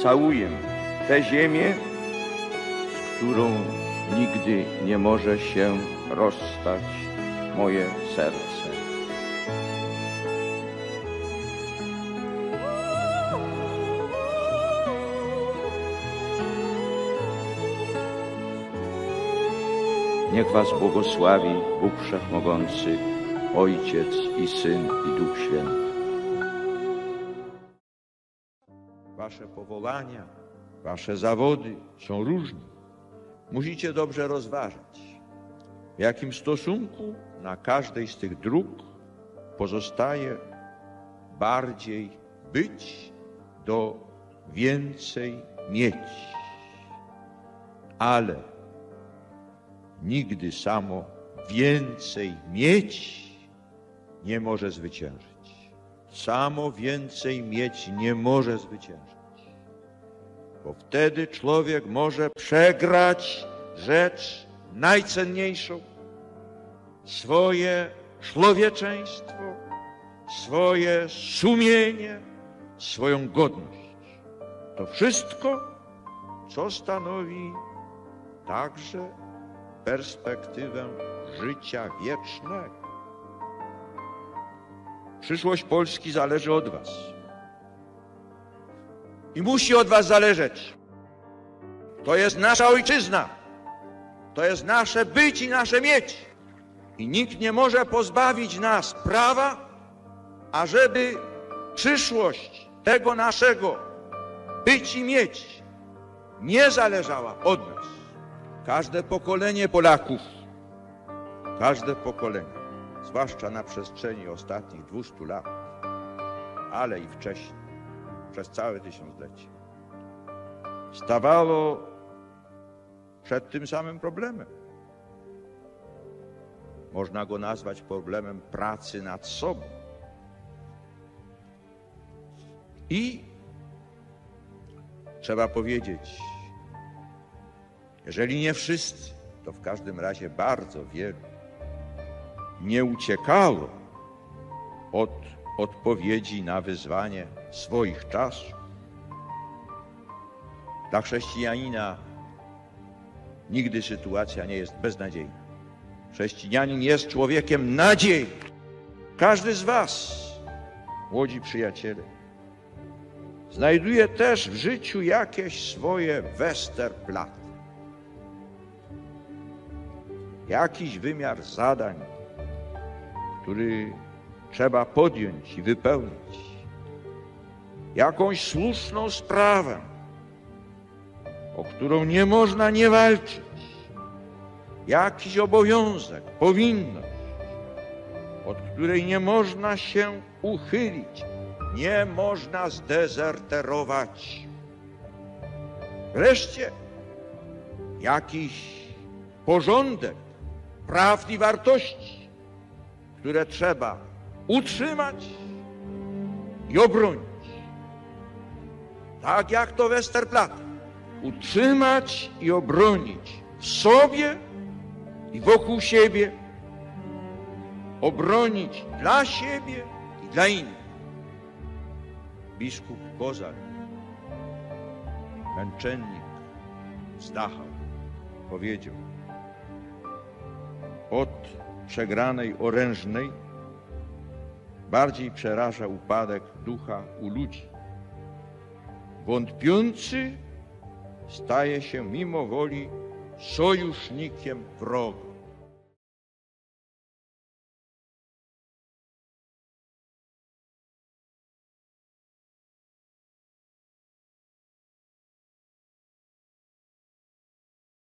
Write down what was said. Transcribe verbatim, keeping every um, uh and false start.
całuję tę ziemię, z którą nigdy nie może się rozstać moje serce. Niech was błogosławi Bóg Wszechmogący, Ojciec i Syn i Duch Święty. Wasze powołania, wasze zawody są różne. Musicie dobrze rozważyć, w jakim stosunku na każdej z tych dróg pozostaje bardziej być do więcej mieć. Ale nigdy samo więcej mieć nie może zwyciężyć. Samo więcej mieć nie może zwyciężyć. Bo wtedy człowiek może przegrać rzecz najcenniejszą, swoje człowieczeństwo, swoje sumienie, swoją godność. To wszystko, co stanowi także perspektywę życia wiecznego. Przyszłość Polski zależy od was. I musi od was zależeć. To jest nasza ojczyzna. To jest nasze być i nasze mieć. I nikt nie może pozbawić nas prawa, ażeby przyszłość tego naszego być i mieć nie zależała od nas. Każde pokolenie Polaków, każde pokolenie, zwłaszcza na przestrzeni ostatnich dwustu lat, ale i wcześniej, przez całe tysiąclecie, stawało przed tym samym problemem. Można go nazwać problemem pracy nad sobą. I trzeba powiedzieć, jeżeli nie wszyscy, to w każdym razie bardzo wielu nie uciekało od odpowiedzi na wyzwanie swoich czasów. Dla chrześcijanina nigdy sytuacja nie jest beznadziejna. Chrześcijanin jest człowiekiem nadziei. Każdy z was, młodzi przyjaciele, znajduje też w życiu jakieś swoje Westerplatte. Jakiś wymiar zadań, który trzeba podjąć i wypełnić. Jakąś słuszną sprawę, o którą nie można nie walczyć. Jakiś obowiązek, powinność, od której nie można się uchylić. Nie można zdezerterować. Wreszcie jakiś porządek prawd i wartości, które trzeba utrzymać i obronić. Tak jak to Westerplatte. Utrzymać i obronić w sobie i wokół siebie. Obronić dla siebie i dla innych. Biskup Kozak, męczennik z Dachau, powiedział: od przegranej orężnej bardziej przeraża upadek ducha u ludzi. Wątpiący staje się mimo woli sojusznikiem wroga.